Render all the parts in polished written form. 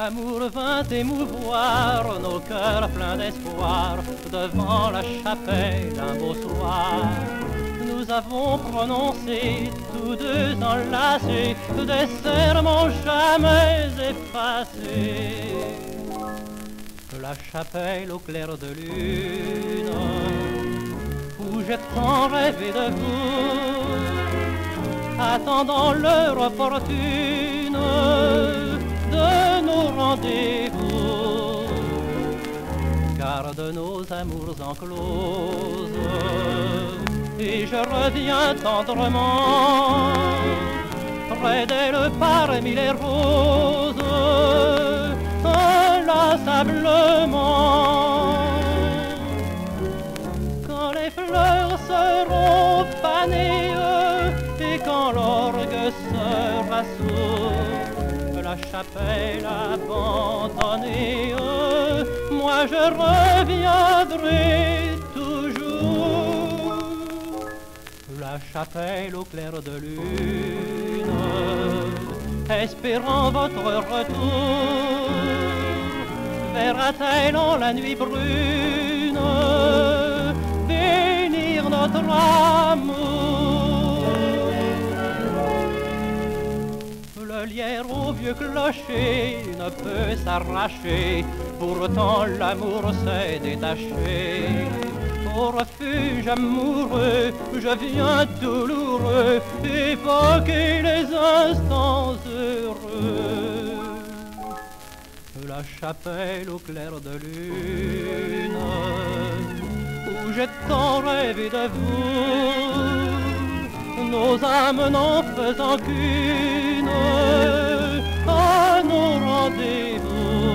L'amour vint émouvoir nos cœurs pleins d'espoir devant la chapelle un beau soir. Nous avons prononcé tous deux enlacés des serments jamais effacés. La chapelle au clair de lune, où j'ai tant rêvé de vous, attendant l'heure opportune de nos rendez-vous, car de nos amours encloses, et je reviens tendrement, près d'elle parmi les roses, inlassablement. Quand les fleurs seront fanées et quand l'orgue sera sourd, la chapelle abandonnée, moi je reviendrai toujours. La chapelle au clair de lune, espérant votre retour, verra-t-elle en la nuit brune bénir notre amour? Le lierre au vieux clocher ne peut s'arracher, pourtant l'amour s'est détaché. Au refuge amoureux, je viens douloureux évoquer les instants heureux. La chapelle au clair de lune, où j'ai tant rêvé de vous, nos âmes n'en faisant qu'une, à nos rendez-vous,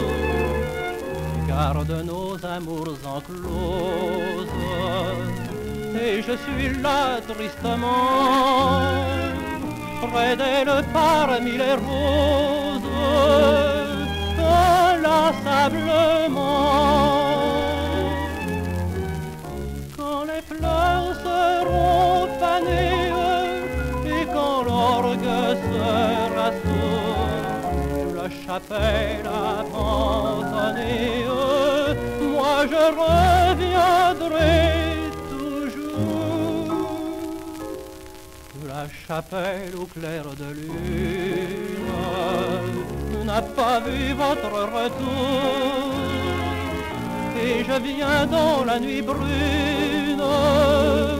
car de nos amours encloses, et je suis là tristement, près d'elle parmi les roses, inlassablement. Quand les fleurs seront fanées et quand l'orgue sera sourd, la chapelle abandonnée, moi je reviendrai toujours. La chapelle au clair de lune n'a pas vu votre retour, et je viens dans la nuit brune